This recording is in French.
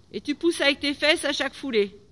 Et tu pousses avec tes fesses à chaque foulée.